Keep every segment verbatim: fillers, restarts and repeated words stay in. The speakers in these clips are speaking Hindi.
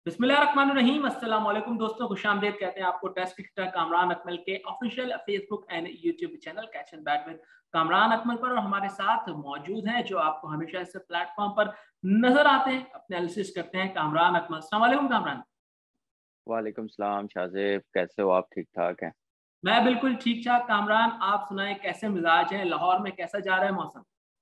बिस्मिल्लाहिर्रहमानिर्रहीम। अस्सलाम वालेकुम दोस्तों, खुशामदीद कहते हैं आपको टेस्ट क्रिकेटर कामरान अकमल के official Facebook and YouTube channel catch and bat with Kamran Akmal पर। और हमारे साथ मौजूद हैं जो आपको हमेशा इस प्लेटफॉर्म पर नजर आते हैं, अपने एनालिसिस करते हैं, कामरान अकमल। अस्सलाम वालेकुम कामरान। वालेकुम सलाम शाहजेब, कैसे हो आप? ठीक ठाक हैं? मैं बिल्कुल ठीक ठाक कामरान, आप सुनाएं कैसे मिजाज हैं, लाहौर में कैसा जा रहा है मौसम?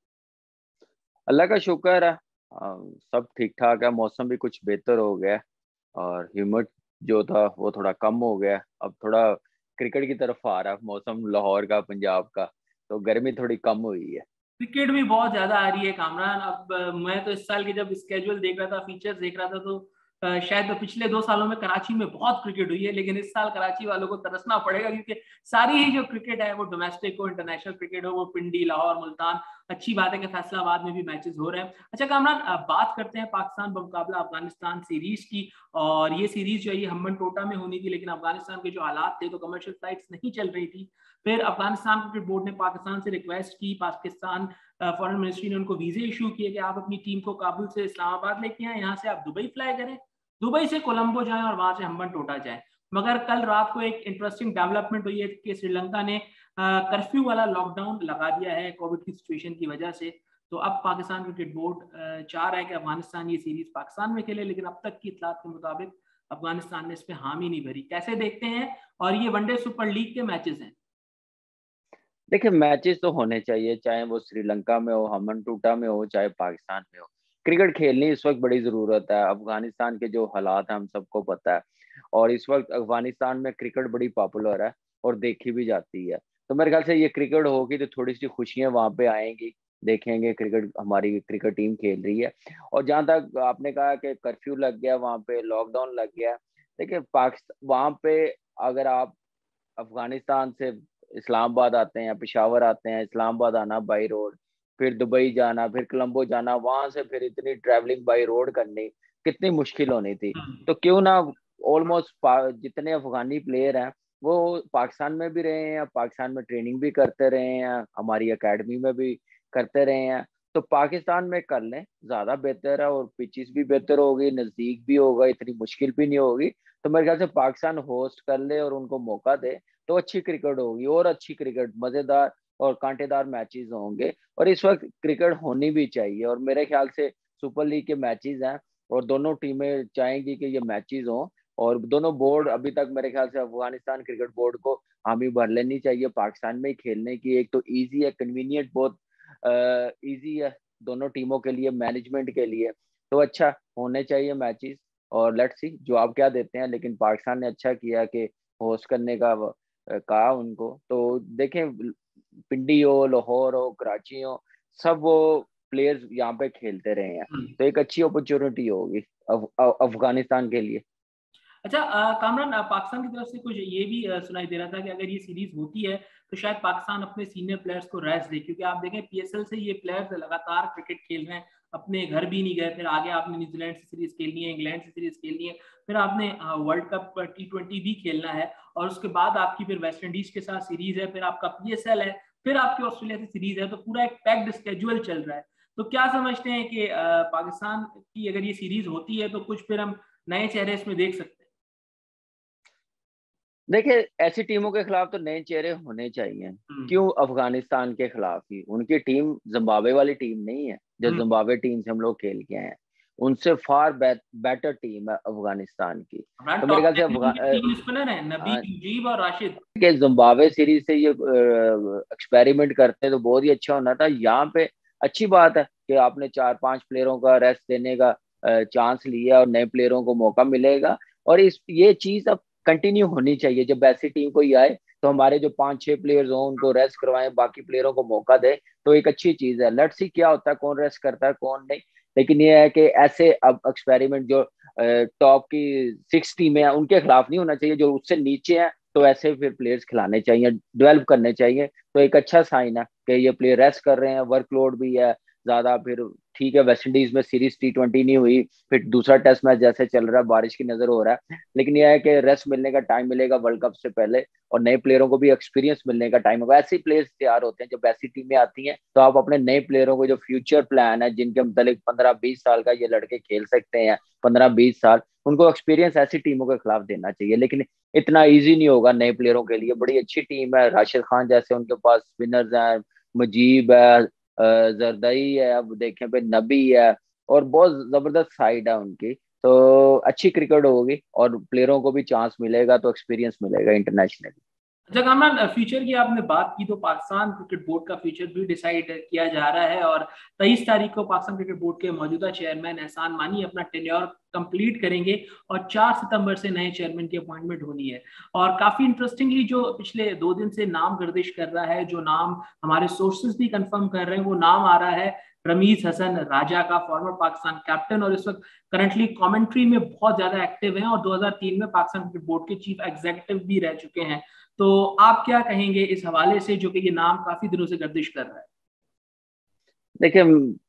अल्लाह का शुक्र है। आ, सब ठीक ठाक है। मौसम भी कुछ बेहतर हो गया है और ह्यूमिड जो था वो थोड़ा कम हो गया है। अब थोड़ा क्रिकेट की तरफ आ रहा है मौसम, लाहौर का, पंजाब का। तो गर्मी थोड़ी कम हुई है। क्रिकेट भी बहुत ज्यादा आ रही है कामरान। अब अ, मैं तो इस साल के जब स्केड्यूल देख रहा था, फीचर्स देख रहा था, तो अ, शायद तो पिछले दो सालों में कराची में बहुत क्रिकेट हुई है, लेकिन इस साल कराची वालों को तरसना पड़ेगा क्योंकि सारी ही जो क्रिकेट है, वो डोमेस्टिक हो, इंटरनेशनल क्रिकेट हो, वो पिंडी, लाहौर, मुल्तान, अच्छी बात है कि फैसलाबाद में भी मैचेस हो रहे हैं। अच्छा कामरान, अ, बात करते हैं पाकिस्तान बमुकाबला अफगानिस्तान सीरीज की। और ये सीरीज जो है ये हम्बन टोटा में होनी थी, लेकिन अफगानिस्तान के जो हालात थे, तो कमर्शियल फ्लाइट्स नहीं चल रही थी। फिर अफगानिस्तान क्रिकेट बोर्ड ने पाकिस्तान से रिक्वेस्ट की, पाकिस्तान फॉरेन मिनिस्ट्री ने उनको वीजे इशू किए कि आप अपनी टीम को काबुल से इस्लामाबाद लेके आए, यहाँ से आप दुबई फ्लाई करें, दुबई से कोलंबो जाएं और वहां से हम्बन टोटा जाएं। मगर कल रात को एक इंटरेस्टिंग डेवलपमेंट हुई है कि श्रीलंका ने कर्फ्यू वाला लॉकडाउन लगा दिया है कोविड की सिचुएशन की वजह से। तो अब पाकिस्तान क्रिकेट बोर्ड चाह रहा है कि अफगानिस्तान ये सीरीज पाकिस्तान में खेले, लेकिन अब तक की इतलात के मुताबिक अफगानिस्तान ने इस पर हामी नहीं भरी। कैसे देखते हैं? और ये वनडे सुपर लीग के मैचेस हैं। देखिए, मैचेस तो होने चाहिए, चाहे वो श्रीलंका में हो, हमन टूटा में हो, चाहे पाकिस्तान में हो। क्रिकेट खेलनी इस वक्त बड़ी जरूरत है। अफगानिस्तान के जो हालात हैं हम सबको पता है। और इस वक्त अफगानिस्तान में क्रिकेट बड़ी पॉपुलर है और देखी भी जाती है। तो मेरे ख्याल से ये क्रिकेट होगी तो थोड़ी सी खुशियां वहां पे आएंगी। देखेंगे क्रिकेट, हमारी क्रिकेट टीम खेल रही है। और जहां तक आपने कहा कि कर्फ्यू लग गया, वहां पे लॉकडाउन लग गया। देखिए, पाकिस्तान वहां पे अगर आप अफगानिस्तान से इस्लामाबाद आते हैं या पेशावर आते हैं, इस्लामाबाद आना बाई रोड, फिर दुबई जाना, फिर कोलंबो जाना, वहां से फिर इतनी ट्रैवलिंग बाई रोड करनी कितनी मुश्किल होनी थी। तो क्यों ना ऑलमोस्ट जितने अफगानी प्लेयर हैं वो पाकिस्तान में भी रहे हैं, पाकिस्तान में ट्रेनिंग भी करते रहे हैं, हमारी एकेडमी में भी करते रहे हैं। तो पाकिस्तान में कर लें, ज्यादा बेहतर है। और पिचेस भी बेहतर होगी, नजदीक भी होगा, इतनी मुश्किल भी नहीं होगी। तो मेरे ख्याल से पाकिस्तान होस्ट कर ले और उनको मौका दे तो अच्छी क्रिकेट होगी, और अच्छी क्रिकेट, मजेदार और कांटेदार मैचेस होंगे। और इस वक्त क्रिकेट होनी भी चाहिए। और मेरे ख्याल से सुपर लीग के मैचेस हैं और दोनों टीमें चाहेंगी कि ये मैचेस हों। और दोनों बोर्ड, अभी तक मेरे ख्याल से अफगानिस्तान क्रिकेट बोर्ड को हामी भर लेनी चाहिए पाकिस्तान में ही खेलने की। एक तो इजी है, कन्वीनियंट, बहुत इजी है दोनों टीमों के लिए, मैनेजमेंट के लिए। तो अच्छा होने चाहिए मैचेस। और लेट्स सी जो आप क्या देते हैं। लेकिन पाकिस्तान ने अच्छा किया कि होस्ट करने का कहा उनको। तो देखें, पिंडी हो, लाहौर हो, कराची हो, सब वो प्लेयर्स यहाँ पे खेलते रहे हैं। तो एक अच्छी अपॉर्चुनिटी होगी अफ, अफगानिस्तान के लिए। अच्छा अ, कामरान, अ, पाकिस्तान की तरफ से कुछ ये भी अ, सुनाई दे रहा था कि अगर ये सीरीज होती है तो शायद पाकिस्तान अपने सीनियर प्लेयर्स को रेस्ट दे, क्योंकि आप देखें पीएसएल से ये प्लेयर्स लगातार क्रिकेट खेल रहे हैं, अपने घर भी नहीं गए। फिर आगे आपने न्यूजीलैंड से सीरीज खेलनी है, इंग्लैंड से सीरीज खेलनी है, फिर आपने वर्ल्ड कप टी ट्वेंटी भी खेलना है, और उसके बाद आपकी फिर वेस्ट इंडीज के साथ सीरीज है, फिर आपका पीएसएल है, फिर आपकी ऑस्ट्रेलिया से सीरीज है। तो पूरा एक पैक्ड स्केड्यूल चल रहा है। तो क्या समझते हैं कि अ, पाकिस्तान की अगर ये सीरीज होती है तो कुछ फिर हम नए चेहरे इसमें देख सकते हैं? देखिए, ऐसी टीमों के खिलाफ तो नए चेहरे होने चाहिए। हम्म। क्यों अफगानिस्तान के खिलाफ ही? उनकी टीम जिम्बाब्वे वाली टीम नहीं है जो हम्म। जिम्बाब्वे टीम से हम लोग खेल के आए हैं। उनसे फार बेटर टीम है अफगानिस्तान की। हमारा तो मेरे टॉप ख्याल से टेन में अफगा उनके तीन स्पिनर हैं, नबी, अ, मुजीब और राशिद। के जिम्बाब्वे सीरीज से ये एक्सपेरिमेंट करते तो बहुत ही अच्छा होना था। यहाँ पे अच्छी बात है कि आपने चार पांच प्लेयरों का रेस्ट देने का चांस लिया और नए प्लेयरों को मौका मिलेगा। और इस ये चीज अब कंटिन्यू होनी चाहिए। जब ऐसी टीम कोई आए तो हमारे जो पांच छह प्लेयर्स हों उनको रेस्ट करवाएं, बाकी प्लेयरों को मौका दे, तो एक अच्छी चीज है। लेट्स सी क्या होता है, कौन रेस्ट करता है कौन नहीं। लेकिन ये है कि ऐसे अब एक्सपेरिमेंट जो टॉप की सिक्स टीमें हैं उनके खिलाफ नहीं होना चाहिए, जो उससे नीचे हैं तो ऐसे फिर प्लेयर्स खिलाने चाहिए, डेवलप करने चाहिए। तो एक अच्छा साइन है कि ये प्लेयर रेस्ट कर रहे हैं, वर्कलोड भी है, ज्यादा। फिर ठीक है, वेस्ट इंडीज में सीरीज टी ट्वेंटी नहीं हुई, फिर दूसरा टेस्ट मैच जैसे चल रहा है, बारिश की नजर हो रहा है, लेकिन यह है कि रेस्ट मिलने का टाइम मिलेगा वर्ल्ड कप से पहले, और नए प्लेयरों को भी एक्सपीरियंस मिलने का टाइम होगा। ऐसे प्लेयर्स तैयार होते हैं जब ऐसी टीमें आती हैं, तो आप अपने नए प्लेयरों को जो फ्यूचर प्लान है, जिनके मतलब पंद्रह बीस साल का ये लड़के खेल सकते हैं, पंद्रह बीस साल, उनको एक्सपीरियंस ऐसी टीमों के खिलाफ देना चाहिए। लेकिन इतना इजी नहीं होगा नए प्लेयरों के लिए। बड़ी अच्छी टीम है, राशिद खान जैसे उनके पास स्पिनर्स हैं, मुजीब है, अ, जरदाई है, अब देखें पे नबी है, और बहुत जबरदस्त साइड है उनकी। तो अच्छी क्रिकेट होगी और प्लेयरों को भी चांस मिलेगा, तो एक्सपीरियंस मिलेगा इंटरनेशनली। अच्छा कामरान, फ्यूचर की आपने बात की तो पाकिस्तान क्रिकेट बोर्ड का फ्यूचर भी डिसाइड किया जा रहा है, और तेईस तारीख को पाकिस्तान क्रिकेट बोर्ड के मौजूदा चेयरमैन एहसान मानी अपना टेन्योर कंप्लीट करेंगे, और चार सितंबर से नए चेयरमैन की अपॉइंटमेंट होनी है। और काफी इंटरेस्टिंगली जो पिछले दो दिन से नाम गर्दिश कर रहा है, जो नाम हमारे सोर्सेज भी कंफर्म कर रहे हैं, वो नाम आ रहा है रमीज हसन राजा का, फॉर्मर पाकिस्तान कैप्टन, और इस वक्त करंटली कमेंट्री में बहुत ज्यादा एक्टिव हैं, और दो हज़ार तीन में पाकिस्तान क्रिकेट बोर्ड के चीफ एग्जीक्यूटिव भी रह चुके हैं। तो आप क्या कहेंगे इस हवाले से, जो कि ये नाम काफी दिनों से गर्दिश कर रहा है? देखिए,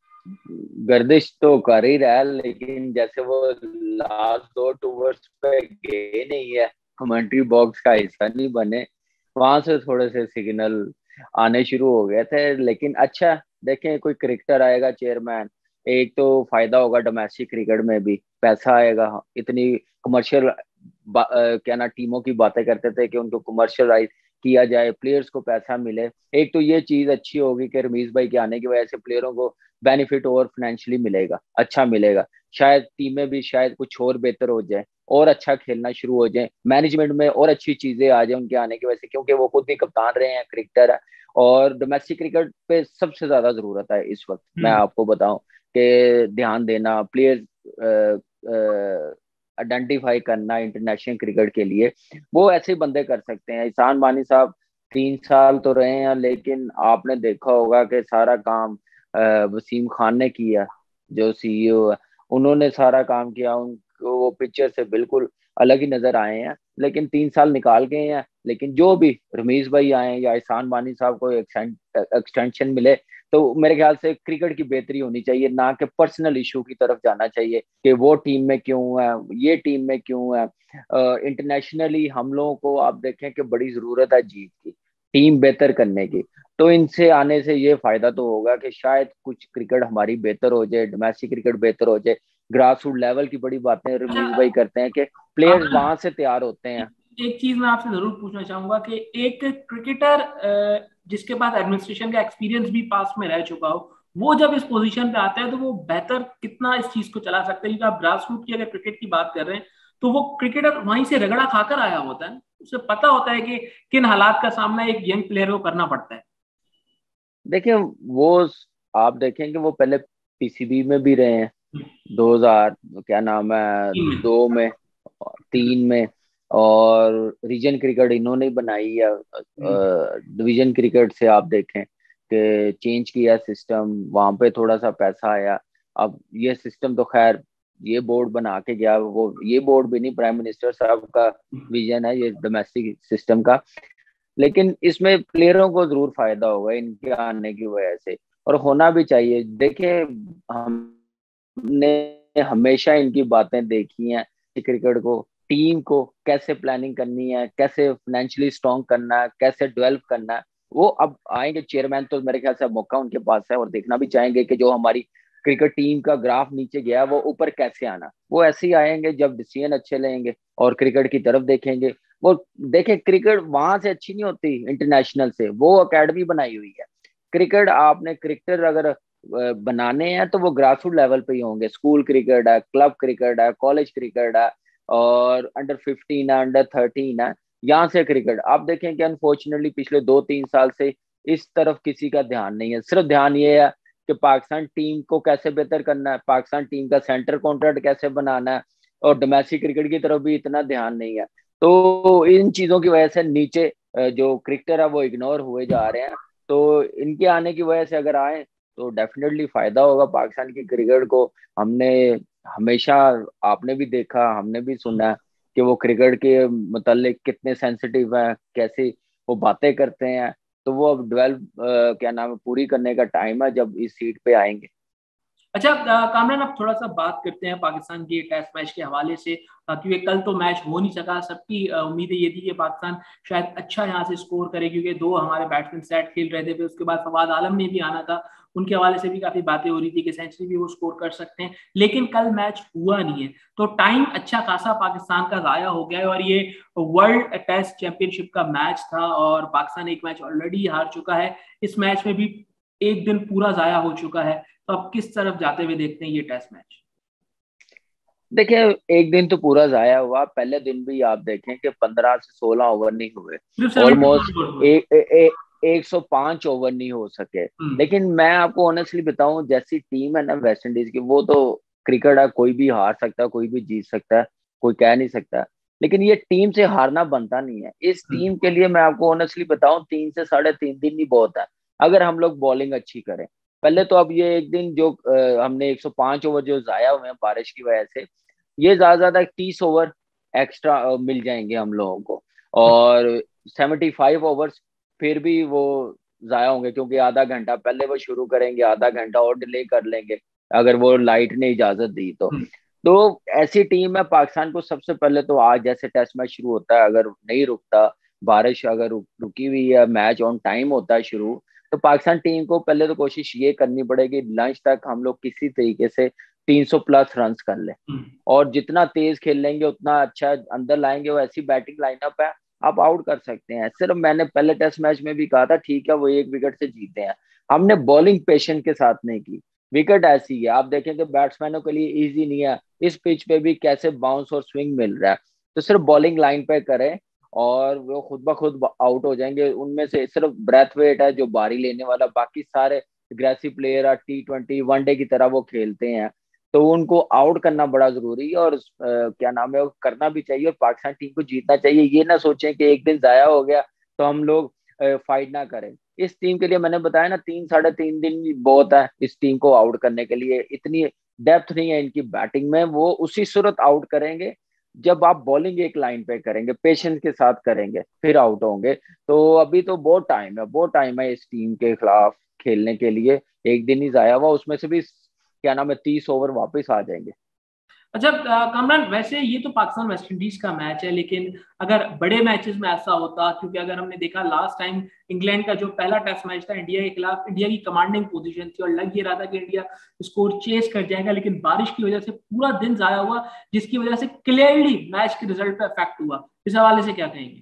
गर्दिश तो कर ही रहा है, लेकिन जैसे वो लास्ट दो टूर्स पे गए नहीं है, कमेंट्री बॉक्स का हिस्सा नहीं बने, वहां से थोड़े से सिग्नल आने शुरू हो गए थे। लेकिन अच्छा, देखें कोई क्रिकेटर आएगा चेयरमैन, एक तो फायदा होगा डोमेस्टिक क्रिकेट में भी, पैसा आएगा। इतनी कमर्शियल क्या ना टीमों की बातें करते थे कि उनको कमर्शियलाइज किया जाए, प्लेयर्स को पैसा मिले। एक तो ये चीज अच्छी होगी कि रमीज भाई के आने की वजह से प्लेयरों को बेनिफिट और फाइनेंशियली मिलेगा, अच्छा मिलेगा। शायद टीमें भी शायद कुछ और बेहतर हो जाए, और अच्छा खेलना शुरू हो जाए, मैनेजमेंट में और अच्छी चीजें आ जाए उनके आने की वजह से, क्योंकि वो खुद भी कप्तान रहे हैं, क्रिकेटर है। और डोमेस्टिक क्रिकेट पे सबसे ज्यादा जरूरत है इस वक्त, मैं हम्म। आपको बताऊं कि ध्यान देना, प्लेयर्स आइडेंटिफाई करना इंटरनेशनल क्रिकेट के लिए, वो ऐसे बंदे कर सकते हैं। एहसान मानी साहब तीन साल तो रहे हैं, लेकिन आपने देखा होगा कि सारा काम अ, वसीम खान ने किया, जो सीईओ है, उन्होंने सारा काम किया। उनको वो पिक्चर से बिल्कुल अलग ही नजर आए हैं, लेकिन तीन साल निकाल गए हैं। लेकिन जो भी रमीज भाई आए या एहसान मानी साहब को एक्सटेंशन मिले, तो मेरे ख्याल से क्रिकेट की बेहतरी होनी चाहिए, ना कि पर्सनल इशू की तरफ जाना चाहिए कि वो टीम में क्यों है, ये टीम में क्यों है। इंटरनेशनली हम लोगों को आप देखें कि बड़ी जरूरत है जीत की, टीम बेहतर करने की। तो इनसे आने से ये फायदा तो होगा कि शायद कुछ क्रिकेट हमारी बेहतर हो जाए, डोमेस्टिक क्रिकेट बेहतर हो जाए। ग्रास रूट लेवल की बड़ी बातें रमीज अच्छा भाई करते हैं कि प्लेयर्स कामरान, वहां से तैयार होते हैं। एक, एक चीज मैं आपसे जरूर पूछना चाहूंगा कि एक क्रिकेटर अ, जिसके पास एडमिनिस्ट्रेशन का एक्सपीरियंस भी पास में रह चुका हो, वो जब इस पोजीशन पे आता है तो वो बेहतर कितना इस चीज को चला सकता है? क्योंकि आप ग्रास रूट की अगर क्रिकेट की बात कर रहे हैं, तो वो क्रिकेटर वहीं से रगड़ा खाकर आया होता है, उसे पता होता है कि किन हालात का सामना एक यंग प्लेयर को करना पड़ता है। देखिए, वो आप देखेंगे वो पहले पीसीबी में भी रहे हैं, दो हज़ार क्या नाम है, टीम में। दो में, तीन में, और रीजन क्रिकेट इन्होंने बनाई है। हम्म। डिवीजन क्रिकेट से आप देखें कि चेंज किया सिस्टम, वहां पे थोड़ा सा पैसा आया। अब ये सिस्टम तो खैर ये बोर्ड बना के गया, वो ये बोर्ड भी नहीं, प्राइम मिनिस्टर साहब का विजन है ये डोमेस्टिक सिस्टम का। लेकिन इसमें प्लेयरों को जरूर फायदा होगा इनके आने की वजह से, और होना भी चाहिए। देखिए, हमने हमेशा इनकी बातें देखी हैं कि क्रिकेट को, टीम को कैसे प्लानिंग करनी है, कैसे फाइनेंशियली स्ट्रॉन्ग करना है, कैसे डेवलप करना है। वो अब आएंगे चेयरमैन, तो मेरे ख्याल से मौका उनके पास है, और देखना भी चाहेंगे कि जो हमारी क्रिकेट टीम का ग्राफ नीचे गया वो ऊपर कैसे आना। वो ऐसे ही आएंगे जब डिसीजन अच्छे लेंगे और क्रिकेट की तरफ देखेंगे। वो देखे, क्रिकेट वहां से अच्छी नहीं होती इंटरनेशनल से, वो अकेडमी बनाई हुई है। क्रिकेट आपने क्रिकेटर अगर बनाने हैं तो वो ग्रास रूट लेवल पे ही होंगे। स्कूल क्रिकेट है, क्लब क्रिकेट है, कॉलेज क्रिकेट है, और अंडर फिफ्टीन है, अंडर थर्टीन है, यहाँ से क्रिकेट आप देखें कि अनफॉर्चुनेटली पिछले दो तीन साल से इस तरफ किसी का ध्यान नहीं है। सिर्फ ध्यान ये है कि पाकिस्तान टीम को कैसे बेहतर करना है, पाकिस्तान टीम का सेंटर कॉन्ट्रैक्ट कैसे बनाना है, और डोमेस्टिक क्रिकेट की तरफ भी इतना ध्यान नहीं है। तो इन चीजों की वजह से नीचे जो क्रिकेटर है वो इग्नोर हुए जा रहे हैं। तो इनके आने की वजह से अगर आए तो डेफिनेटली फायदा होगा पाकिस्तान की क्रिकेट को। हमने हमेशा, आपने भी देखा, हमने भी सुना कि वो क्रिकेट के मतलब कितने सेंसिटिव है, कैसे वो बातें करते हैं। तो वो अब डेवलप क्या नाम है, पूरी करने का टाइम है जब इस सीट पे आएंगे। अच्छा अ, कामरान, अब थोड़ा सा बात करते हैं पाकिस्तान के टेस्ट मैच के हवाले से, अ, क्योंकि कल तो मैच हो नहीं सका। सबकी अ, उम्मीदें ये थी कि पाकिस्तान शायद अच्छा यहाँ से स्कोर करे, क्योंकि दो हमारे बैट्समैन सेट खेल रहे थे। फिर उसके बाद फवाद आलम ने भी आना था, उनके हवाले से भी काफी बातें हो रही थी कि सेंचुरी भी वो स्कोर कर सकते हैं। लेकिन कल मैच हुआ नहीं है, तो टाइम अच्छा खासा पाकिस्तान का जाया हो गया है। और ये वर्ल्ड टेस्ट चैंपियनशिप का मैच था और पाकिस्तान एक मैच ऑलरेडी हार चुका है। इस मैच में भी एक दिन पूरा जाया हो चुका है। तो अब किस तरफ जाते हुए देखते हैं ये टेस्ट मैच? देखिए, एक दिन तो पूरा जाया हुआ। पहले दिन भी आप देखें कि पंद्रह से सोलह ओवर नहीं हुए, सिर्फ सेवेंटी ऑलमोस्ट फोर हुए। एक ए, एक सौ पांच ओवर नहीं हो सके। हम्म। लेकिन मैं आपको ऑनेस्टली बताऊं, जैसी टीम है ना वेस्ट इंडीज की, वो तो क्रिकेट है, कोई भी हार सकता है, कोई भी जीत सकता है, कोई कह नहीं सकता। लेकिन ये टीम से हारना बनता नहीं है। इस हम्म। टीम के लिए मैं आपको ऑनेस्टली बताऊं, तीन से साढ़े तीन दिन ही बहुत है, अगर हम लोग बॉलिंग अच्छी करें। पहले तो अब ये एक दिन जो अ, हमने एक सौ पांच ओवर जो जाया हुए हैं बारिश की वजह से, ये ज्यादा ज्यादा तीस ओवर एक्स्ट्रा मिल जाएंगे हम लोगों को। और सेवेंटी फाइव ओवर्स फिर भी वो जाया होंगे, क्योंकि आधा घंटा पहले वो शुरू करेंगे, आधा घंटा और डिले कर लेंगे अगर वो लाइट ने इजाजत दी तो। हम्म। तो ऐसी टीम है पाकिस्तान को, सबसे पहले तो आज जैसे टेस्ट मैच शुरू होता है, अगर नहीं रुकता, बारिश अगर रुक, रुकी हुई है, मैच ऑन टाइम होता है शुरू, तो पाकिस्तान टीम को पहले तो कोशिश ये करनी पड़ेगी लंच तक हम लोग किसी तरीके से तीन सौ प्लस रन कर ले। हम्म। और जितना तेज खेल लेंगे उतना अच्छा अंदर लाएंगे। वो ऐसी बैटिंग लाइनअप है, आप आउट कर सकते हैं। सिर्फ मैंने पहले टेस्ट मैच में भी कहा था, ठीक है वो एक विकेट से जीते हैं, हमने बॉलिंग पेशेंट के साथ नहीं की। विकेट ऐसी है, आप देखें कि बैट्समैनों के लिए इजी नहीं है, इस पिच पे भी कैसे बाउंस और स्विंग मिल रहा है। तो सिर्फ बॉलिंग लाइन पे करें और वो खुद ब खुद आउट हो जाएंगे। उनमें से सिर्फ ब्रेथ वेट है जो बारी लेने वाला, बाकी सारे aggressive player T twenty one day की तरह वो खेलते हैं। तो उनको आउट करना बड़ा जरूरी है, और अ, क्या नाम है, वो करना भी चाहिए। और पाकिस्तान टीम को जीतना चाहिए। ये ना सोचें कि एक दिन जाया हो गया तो हम लोग फाइट ना करें। इस टीम के लिए मैंने बताया ना, तीन साढ़े तीन दिन भी बहुत है इस टीम को आउट करने के लिए। इतनी डेप्थ नहीं है इनकी बैटिंग में। वो उसी सूरत आउट करेंगे जब आप बॉलिंग एक लाइन पे करेंगे, पेशेंस के साथ करेंगे, फिर आउट होंगे। तो अभी तो बहुत टाइम है, बहुत टाइम है इस टीम के खिलाफ खेलने के लिए। एक दिन ही जाया हुआ, उसमें से भी क्या नाम है तीस ओवर वापस आ जाएंगे। अच्छा अ, कामरान, वैसे ये तो पाकिस्तान वेस्ट इंडीज का मैच है, लेकिन अगर बड़े मैचेस में ऐसा होता, क्योंकि अगर हमने देखा लास्ट टाइम इंग्लैंड का जो पहला टेस्ट मैच था इंडिया के खिलाफ, इंडिया की कमांडिंग पोजीशन थी और लग ये रहा था कि इंडिया स्कोर चेस कर जाएगा, लेकिन बारिश की वजह से पूरा दिन जाया हुआ, जिसकी वजह से क्लियरली मैच के रिजल्ट पे इफेक्ट हुआ। इस हवाले से क्या कहेंगे?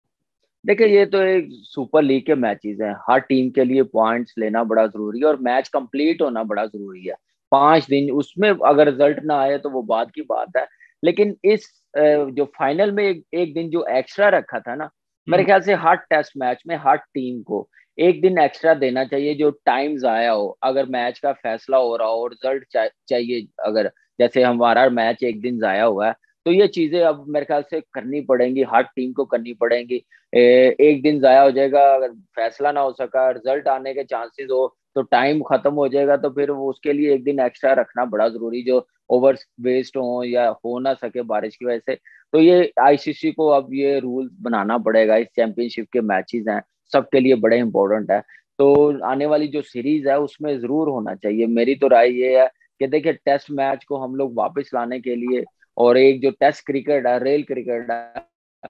देखिए, ये तो एक सुपर लीग के मैचेस हैं, हर टीम के लिए पॉइंट्स लेना बड़ा जरूरी है और मैच कंप्लीट होना बड़ा जरूरी है। पांच दिन उसमें अगर रिजल्ट ना आए तो वो बात की बात है। लेकिन इस अ, जो फाइनल में एक, एक दिन जो एक्स्ट्रा रखा था ना, मेरे हम्म। ख्याल से हर टेस्ट मैच में हर टीम को एक दिन एक्स्ट्रा देना चाहिए, जो टाइम आया हो, अगर मैच का फैसला हो रहा हो और रिजल्ट चा, चाहिए, अगर जैसे हमारा मैच एक दिन जाया हुआ है, तो ये चीजें अब मेरे ख्याल से करनी पड़ेंगी, हर टीम को करनी पड़ेंगी। ए, एक दिन जाया हो जाएगा, अगर फैसला ना हो सका, रिजल्ट आने के चांसेस हो, तो टाइम खत्म हो जाएगा। तो फिर वो उसके लिए एक दिन एक्स्ट्रा रखना बड़ा जरूरी, जो ओवर वेस्ट हो या हो ना सके बारिश की वजह से। तो ये आईसीसी को अब ये रूल बनाना पड़ेगा। इस चैंपियनशिप के मैचेस हैं, सबके लिए बड़े इंपॉर्टेंट है। तो आने वाली जो सीरीज है उसमें जरूर होना चाहिए। मेरी तो राय ये है कि देखिए, टेस्ट मैच को हम लोग वापस लाने के लिए और एक जो टेस्ट क्रिकेट है, रियल क्रिकेट है,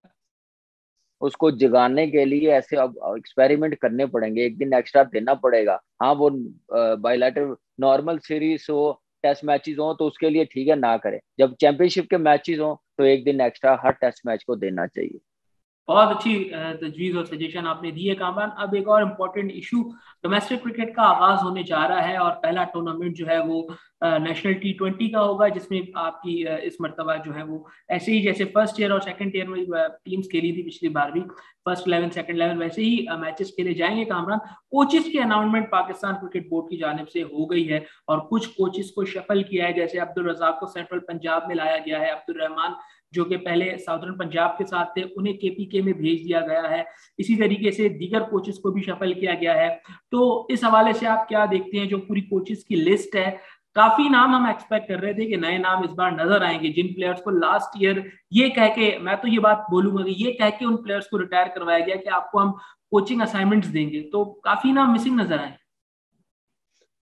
उसको जगाने के लिए ऐसे अब एक्सपेरिमेंट करने पड़ेंगे, एक दिन एक्स्ट्रा देना पड़ेगा। हाँ, वो बायलैटरल नॉर्मल सीरीज हो, टेस्ट मैचेस हो, तो उसके लिए ठीक है ना करें। जब चैंपियनशिप के मैचेस हो तो एक दिन एक्स्ट्रा हर टेस्ट मैच को देना चाहिए। बहुत अच्छी अ, तजवीज़ और सजेशन आपने दी है कामरान। अब एक और इम्पोर्टेंट इशू, डोमेस्टिक क्रिकेट का आगाज होने जा रहा है और पहला टूर्नामेंट जो है वो नेशनल टी ट्वेंटी का होगा, जिसमें आपकी अ, इस मरतबा जो है वो ऐसे ही जैसे फर्स्ट ईयर और सेकंड ईयर में टीम्स खेली थी पिछली बार भी, फर्स्ट इलेवन सेकंड इलेवन, वैसे ही मैचेस खेले जाएंगे कामरान। कोचेस की अनाउंसमेंट पाकिस्तान क्रिकेट बोर्ड की जानिब से हो गई है और कुछ कोचेस को शफल किया है, जैसे अब्दुल रजाक को सेंट्रल पंजाब में लाया गया है, अब्दुल रहमान जो कि पहले साउथर्न पंजाब के साथ थे उन्हें केपीके में भेज दिया गया है। इसी तरीके से दीगर कोचेस को भी शफल किया गया है। तो इस हवाले से आप क्या देखते हैं, जो पूरी कोचेस की लिस्ट है, काफी नाम हम एक्सपेक्ट कर रहे थे कि नए नाम इस बार नजर आएंगे, जिन प्लेयर्स को लास्ट ईयर ये कह के, मैं तो ये बात बोलूंगा कि ये कह के उन प्लेयर्स को रिटायर करवाया गया कि आपको हम कोचिंग असाइनमेंट्स देंगे, तो काफी नाम मिसिंग नजर आए।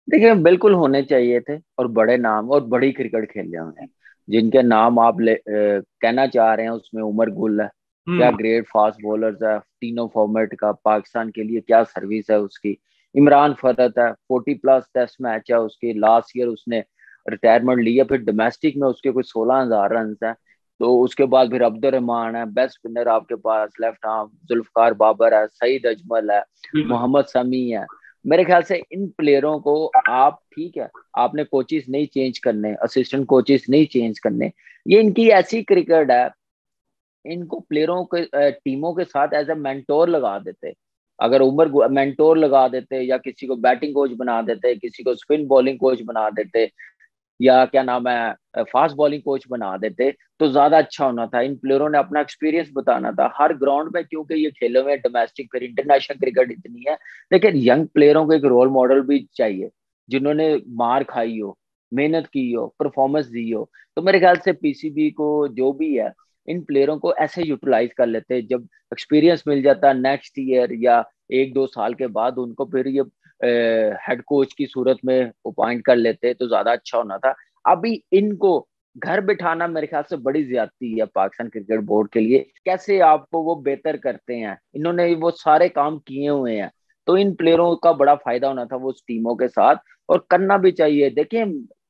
देखिए बिल्कुल होने चाहिए थे, और बड़े नाम और बड़ी क्रिकेट खेले हुए हैं जिनके नाम आप ले, ए, कहना चाह रहे हैं। उसमें उमर गुल है, क्या हम्म। ग्रेट फास्ट बॉलर्स है, तीनों फॉर्मेट का पाकिस्तान के लिए क्या सर्विस है उसकी। इमरान फरत है, फोर्टी प्लस टेस्ट मैच है उसकी, लास्ट ईयर उसने रिटायरमेंट लिया, फिर डोमेस्टिक में उसके कुछ सोलह हजार रन है। तो उसके बाद फिर अब्दुल रहमान है, बेस्ट स्पिनर आपके पास लेफ्ट आर्म, जुल्फकार बाबर है, सईद अजमल है, बिल्कुल। मोहम्मद समी है। मेरे ख्याल से इन प्लेयरों को आप, ठीक है, आपने कोचिस नहीं चेंज करने, असिस्टेंट कोचिस नहीं चेंज करने, ये इनकी ऐसी क्रिकेट है, इनको प्लेयरों के अ, टीमों के साथ एज ए मेंटोर लगा देते। अगर उमर मेंटोर लगा देते, या किसी को बैटिंग कोच बना देते, किसी को स्पिन बॉलिंग कोच बना देते, या क्या नाम है फास्ट बॉलिंग कोच बना देते, तो ज्यादा अच्छा होना था। इन प्लेयरों ने अपना एक्सपीरियंस बताना था हर ग्राउंड में, क्योंकि ये खेले हुए डोमेस्टिक, फिर इंटरनेशनल क्रिकेट इतनी है। लेकिन यंग प्लेयरों को एक रोल मॉडल भी चाहिए, जिन्होंने मार खाई हो, मेहनत की हो, परफॉर्मेंस दी हो। तो मेरे ख्याल से पीसीबी को जो भी है, इन प्लेयरों को ऐसे यूटिलाइज कर लेते, जब एक्सपीरियंस मिल जाता नेक्स्ट ईयर या एक दो साल के बाद, उनको फिर ये हेड कोच की सूरत में अपॉइंट कर लेते तो ज्यादा अच्छा होना था। अभी इनको घर बिठाना मेरे ख्याल से बड़ी ज्यादती है पाकिस्तान क्रिकेट बोर्ड के लिए। कैसे आपको वो बेहतर करते हैं, इन्होंने वो सारे काम किए हुए हैं, तो इन प्लेयरों का बड़ा फायदा होना था वो उस टीमों के साथ, और करना भी चाहिए। देखिए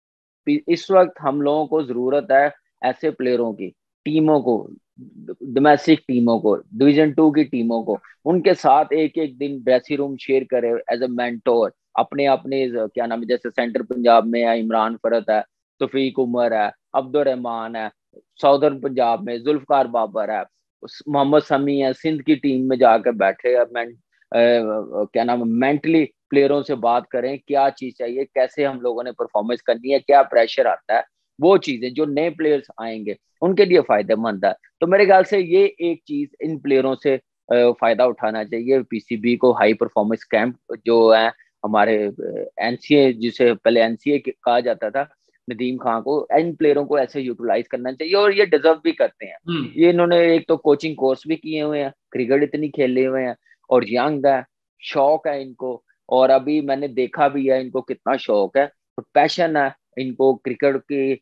इस वक्त हम लोगों को जरूरत है ऐसे प्लेयरों की, टीमों को, डोमेस्टिक टीमों को, डिवीजन टू की टीमों को, उनके साथ एक एक दिन ड्रेसिंग रूम शेयर करे एज ए मेंटोर। अपने अपने क्या नाम है, जैसे सेंटर पंजाब में है इमरान फरत है, तौफीक उमर है, अब्दुल रहमान है, साउदर्न पंजाब में जुल्फकार बाबर है, मोहम्मद समी है, सिंध की टीम में जाकर बैठे हैं। मैं क्या नाम है, मेंटली प्लेयरों से बात करें क्या चीज चाहिए, कैसे हम लोगों ने परफॉर्मेंस करनी है, क्या प्रेशर आता है, वो चीजें जो नए प्लेयर्स आएंगे उनके लिए फायदेमंद है। तो मेरे ख्याल से ये एक चीज इन प्लेयरों से फायदा उठाना चाहिए पीसीबी को। हाई परफॉर्मेंस कैंप जो है हमारे, एनसीए जिसे पहले एनसीए कहा जाता था, नदीम खान को, इन प्लेयरों को ऐसे यूटिलाइज करना चाहिए, और ये डिजर्व भी करते हैं। हम्म। ये इन्होंने एक तो कोचिंग कोर्स भी किए हुए हैं, क्रिकेट इतनी खेले हुए हैं, और यंग है, शौक है इनको। और अभी मैंने देखा भी है इनको कितना शौक है और पैशन है इनको क्रिकेट के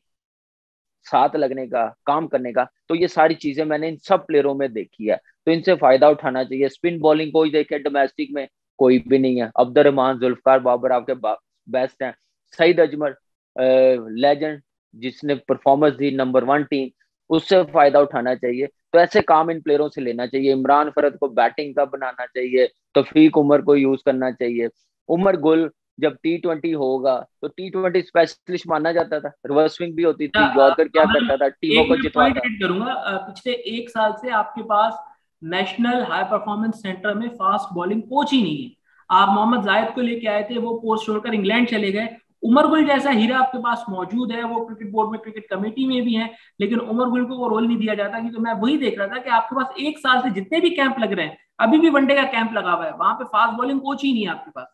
साथ लगने का, काम करने का। तो ये सारी चीजें मैंने इन सब प्लेयरों में देखी है, तो इनसे फायदा उठाना चाहिए। स्पिन बॉलिंग को ही देखे डोमेस्टिक में, कोई भी नहीं है। अब्दुल रहमान, जुल्फकार बाबर आपके बेस्ट हैं। सईद अजमल लेजेंड, जिसने परफॉर्मेंस दी नंबर वन टीम, उससे फायदा उठाना चाहिए। तो ऐसे काम इन प्लेयरों से लेना चाहिए। इमरान फरद को बैटिंग का बनाना चाहिए, तौफीक उमर को यूज करना चाहिए। उमर गुल जब टी ट्वेंटी होगा तो टी ट्वेंटी स्पेशलिस्ट माना जाता था, रिवर्स स्विंग भी होती अच्छा, थी, अ, यॉर्कर क्या अमन, करता था, टीमों एक को मैं पॉइंट जितवाता। ऐड करूंगा। अ, पिछले एक साल से आपके पास नेशनल हाई परफॉर्मेंस सेंटर में फास्ट बॉलिंग कोच ही नहीं है। आप मोहम्मद जायद को लेके आए थे, वो पोस्ट छोड़कर इंग्लैंड चले गए। उमर गुल जैसा हीरा आपके पास मौजूद है, वो क्रिकेट बोर्ड में, क्रिकेट कमेटी में भी है, लेकिन उमर गुल को वो रोल नहीं दिया जाता। क्योंकि मैं वही देख रहा था कि आपके पास एक साल से जितने भी कैंप लग रहे हैं, अभी भी वनडे का कैंप लगा हुआ है, वहां पे फास्ट बॉलिंग कोच ही नहीं है आपके पास।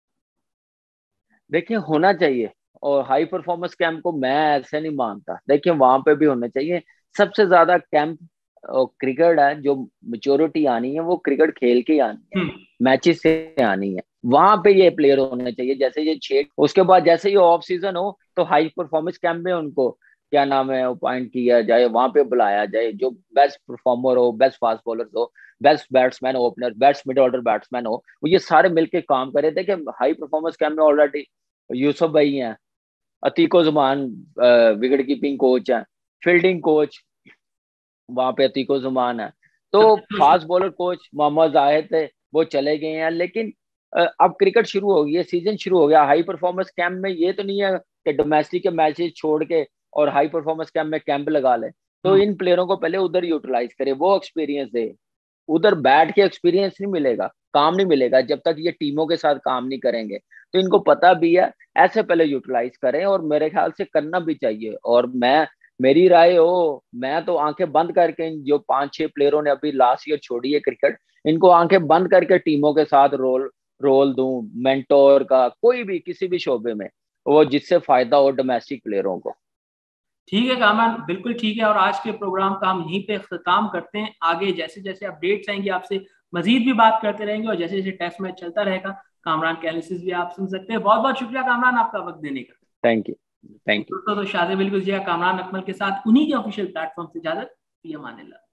देखिए होना चाहिए, और हाई परफॉर्मेंस कैंप को मैं ऐसे नहीं मानता, देखिए वहां पे भी होने चाहिए। सबसे ज्यादा कैंप क्रिकेट है, जो मेच्योरिटी आनी है वो क्रिकेट खेल के आनी है, हम्म। मैचेस से आनी है। वहां पे ये प्लेयर होने चाहिए, जैसे ये छह, उसके बाद जैसे ये ऑफ सीजन हो तो हाई परफॉर्मेंस कैंप में उनको क्या नाम है अपॉइंट किया जाए, वहां पे बुलाया जाए, जो बेस्ट परफॉर्मर हो, बेस्ट फास्ट बॉलर हो, best batsman opener, best mid order batsman हो, वो ये सारे मिलके काम करे थे। कि हाई परफॉर्मेंस कैंप में ऑलरेडी यूसुफ भाई हैं, Atiq Zaman wicket keeping coach है, फील्डिंग कोच वहां पे अतीको जुमान है, तो fast bowler coach Mohammad Zahid थे, वो चले गए हैं। लेकिन अ, अब क्रिकेट शुरू हो गई है, सीजन शुरू हो गया। हाई परफॉर्मेंस कैंप में ये तो नहीं है कि डोमेस्टिक के मैचेस छोड़ के और हाई परफॉर्मेंस कैंप में कैंप लगा ले। तो हम्म। इन प्लेयरों को पहले उधर यूटिलाइज करे, वो एक्सपीरियंस दे। उधर बैठ के एक्सपीरियंस नहीं मिलेगा, काम नहीं मिलेगा जब तक ये टीमों के साथ काम नहीं करेंगे। तो इनको पता भी है, ऐसे पहले यूटिलाइज करें, और मेरे ख्याल से करना भी चाहिए। और मैं, मेरी राय हो, मैं तो आंखें बंद करके इन जो पांच छह प्लेयरों ने अभी लास्ट ईयर छोड़ी है क्रिकेट, इनको आंखें बंद करके टीमों के साथ रोल रोल दूं, मेंटोर का, कोई भी किसी भी शोबे में, वो जिससे फायदा हो डोमेस्टिक प्लेयरों को। ठीक है कामरान, बिल्कुल ठीक है। और आज के प्रोग्राम का हम यहीं पे अख्ताम करते हैं। आगे जैसे जैसे अपडेट्स आएंगे आपसे मजीद भी बात करते रहेंगे, और जैसे जैसे टेस्ट मैच चलता रहेगा कामरान के एनालिसिस भी आप सुन सकते हैं। बहुत बहुत शुक्रिया कामरान आपका वक्त देने का। Thank you thank you. दोस्तों तो शाज़िब बिल्कुल जी कामरान अकमल के साथ उन्हीं के ऑफिशियल प्लेटफॉर्म से इजाजत, फी अमान अल्लाह।